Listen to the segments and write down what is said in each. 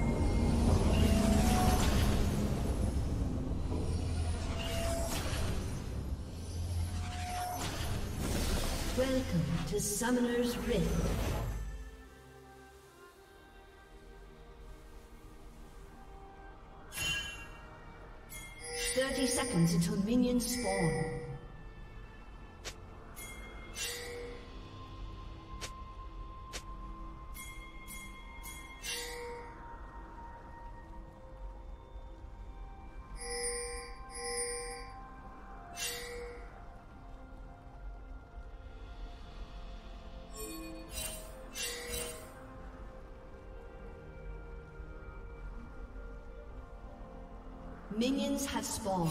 Welcome to Summoner's Rift. Seconds until minions spawn. Minions have spawned.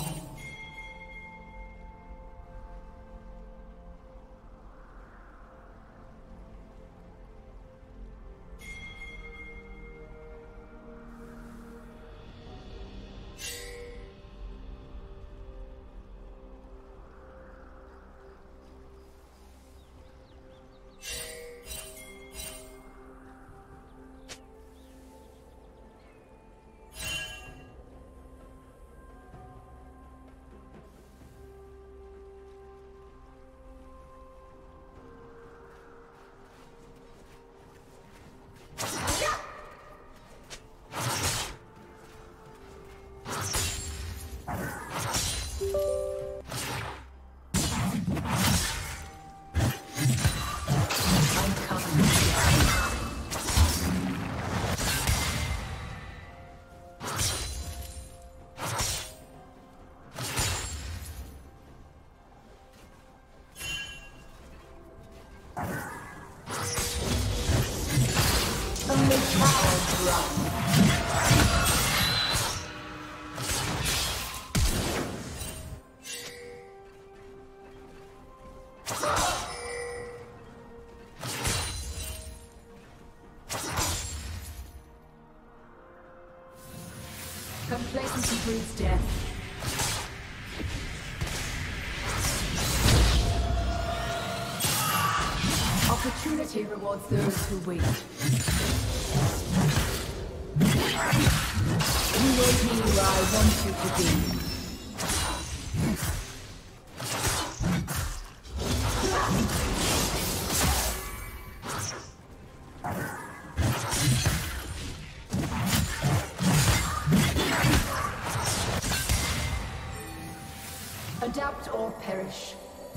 Complacency breeds death. Opportunity rewards those who wait. You will be where I want you to be. Adapt or perish.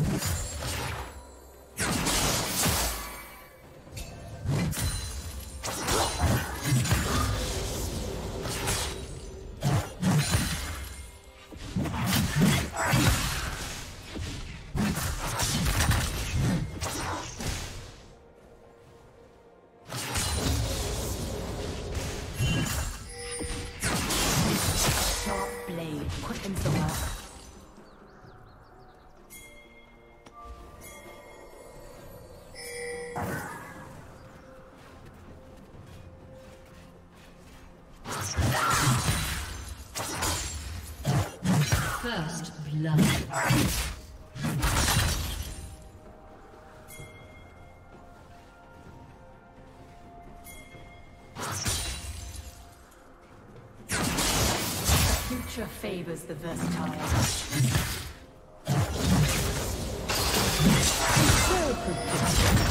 Sharp blade quickens the work. First blood. Future favors the versatile. So predictable.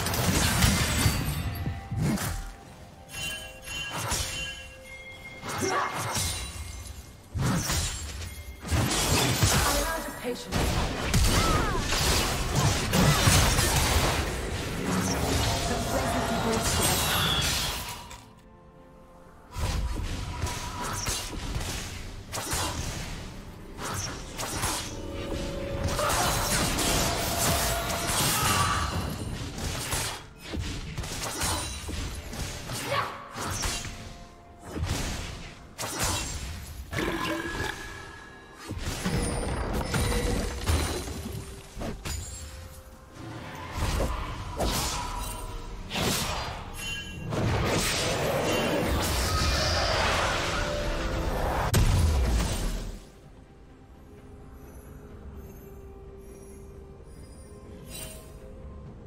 Patience.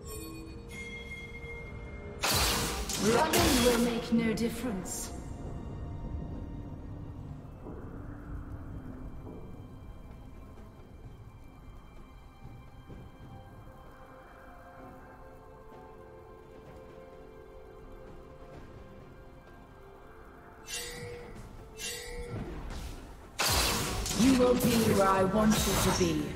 Running will make no difference. You will be where I want you to be.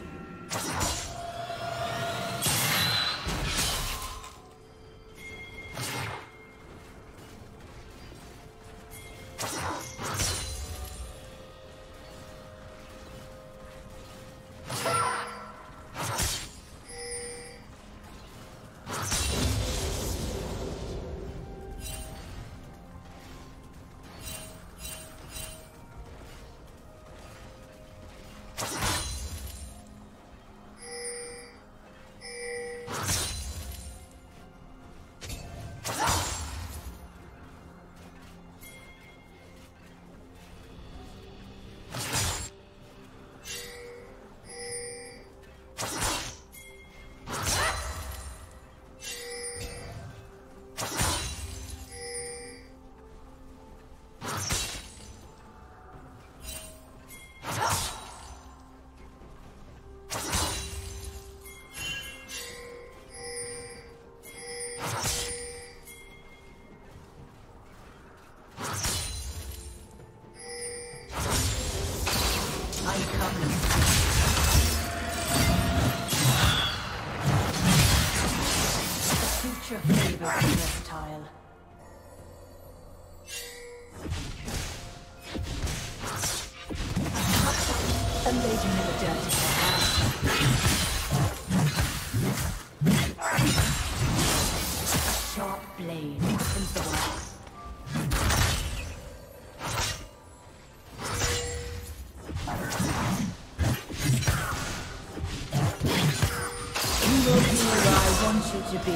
To be.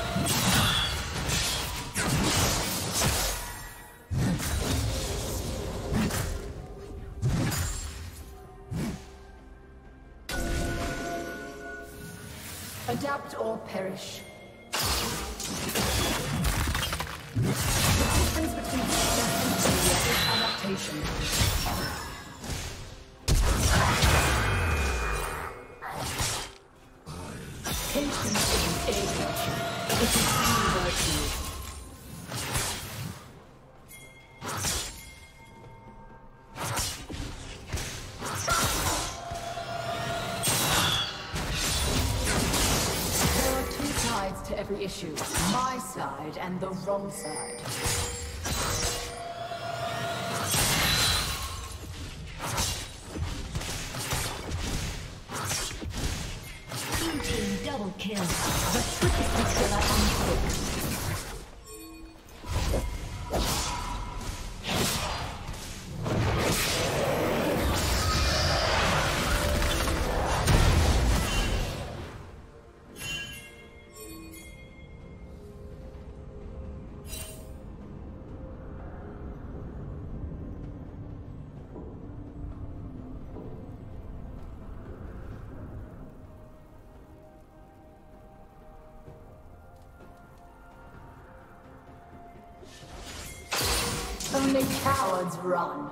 Adapt or perish. The difference between success and failure is adaptation. Patience is a virtue. It is a virtue. There are two sides to every issue. My side and the wrong side. Double kill. The trick is to kill at unquick. Only cowards run.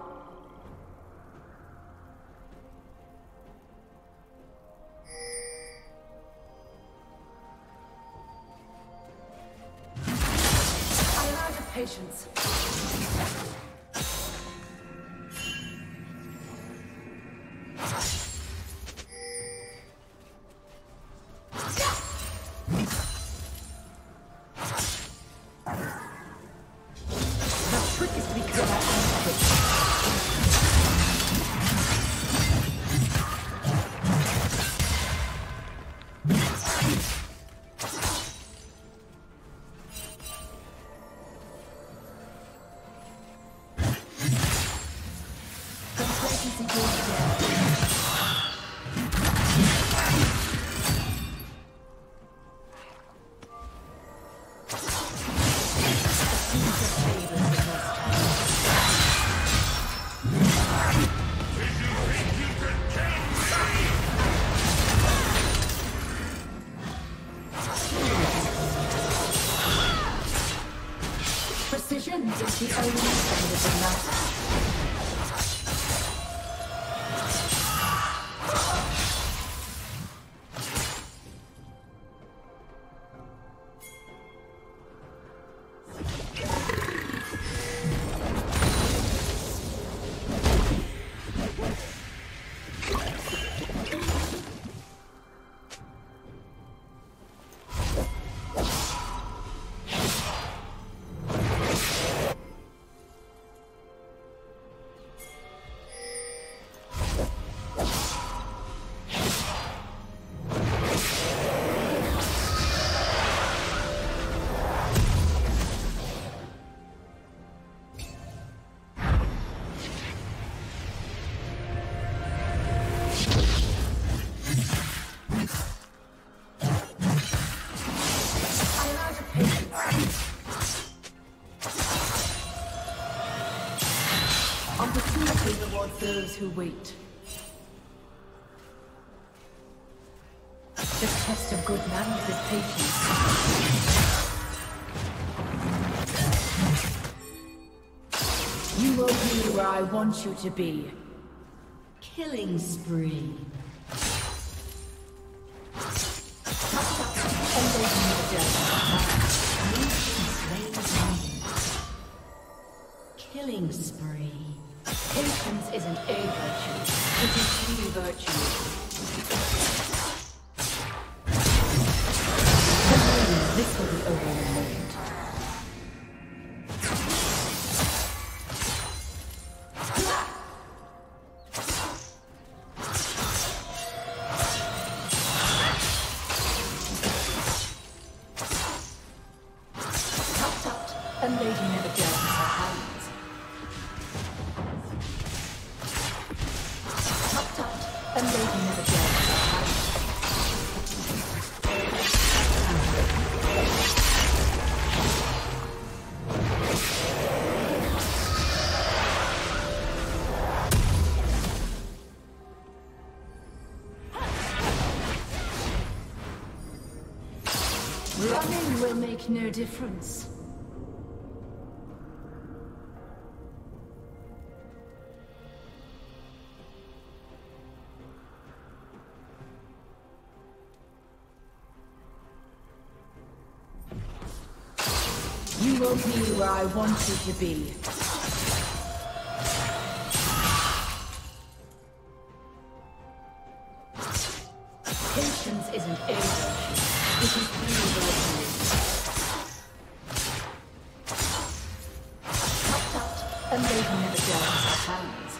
I'm out of patience. Precision is the only thing that matters. Opportunity rewards those who wait. The test of good manners is patience. You will be where I want you to be. Killing spree. Killing spree. Patience isn't a virtue, it is the virtue. This will be over in a moment. A lady never dirties her hands. Tut tut, a lady never dirties her hands. Running will make no difference. You will be where I want you to be. Patience isn't a virtue, it is three virtues. Tut tut, a lady never dirties her hands.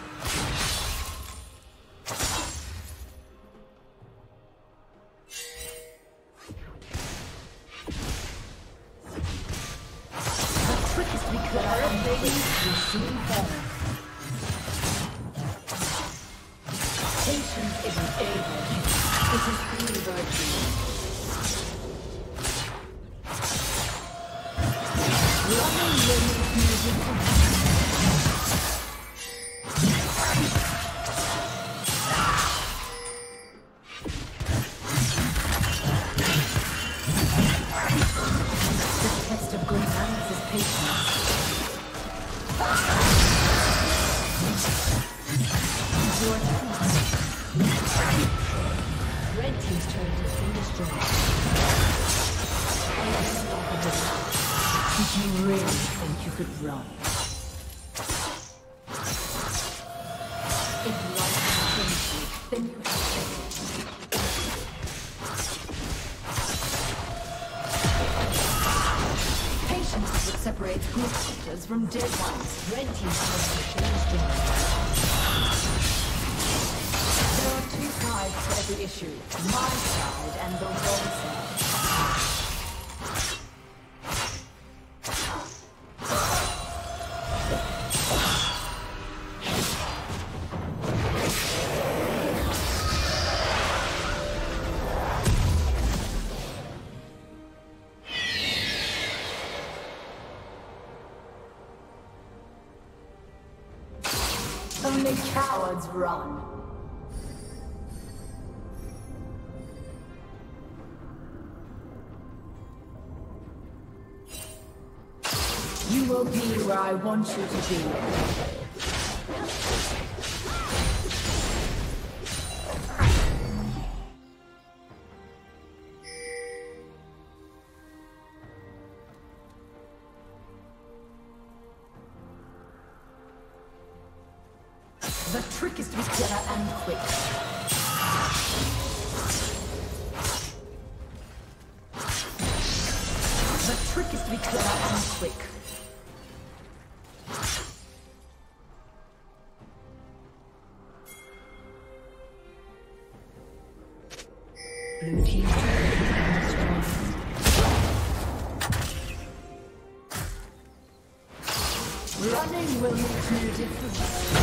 Patience isn't a virtue, it is three virtues. Running will make no difference. The test of good manners is patience. Red team's turret has been destroyed. Unstoppable. Did you really think you could run? If life has you, then you have failed. Patience is what separates good hunters from dead ones. Red team's turret has been destroyed. There are two sides to every issue. My side and the wrong side. Only cowards run. You will be where I want you to be. The trick is to be clever and quick. The trick is to be clever and quick. Blue team's turret has been destroyed. Running will make no difference.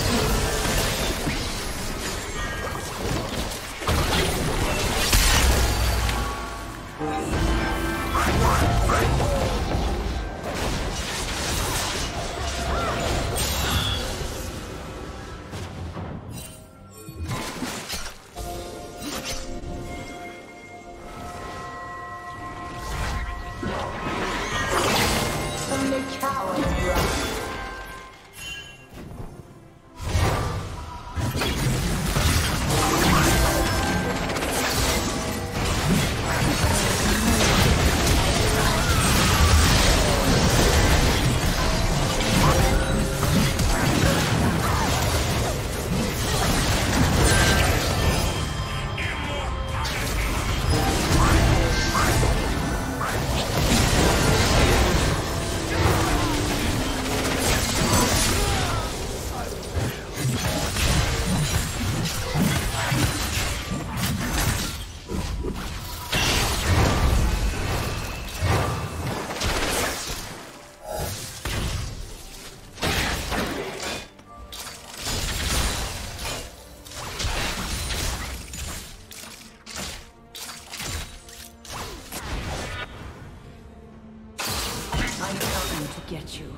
Get you.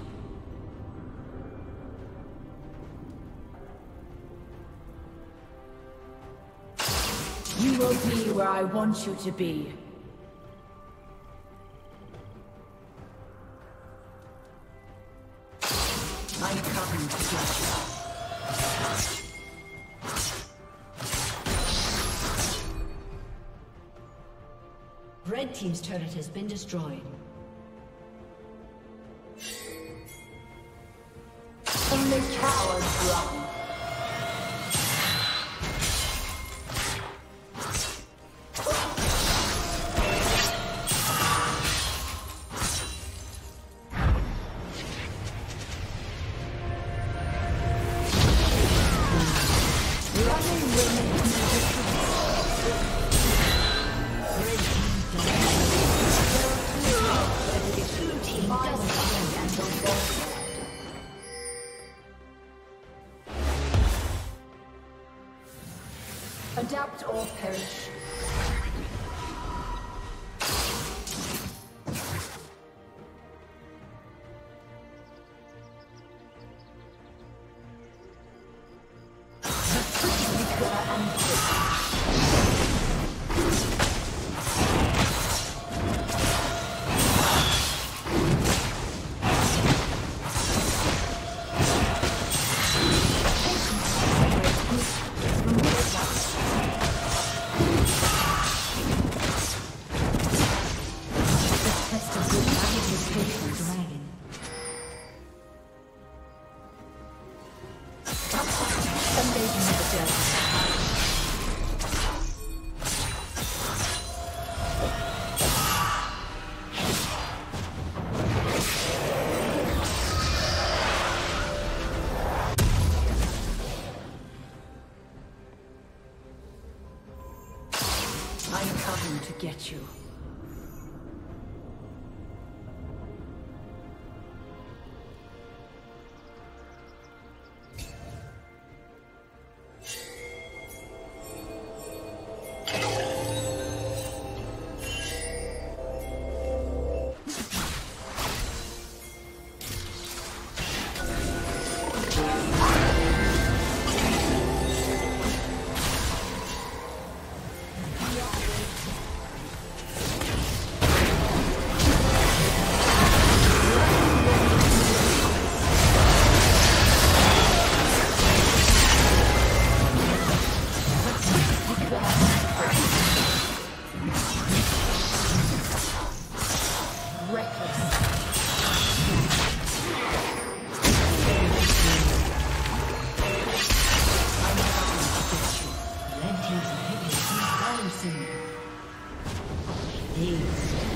You will be where I want you to be. I'm coming to get you. Red team's turret has been destroyed. Only cowards run. Adapt or perish. I'm coming to get you. Haste.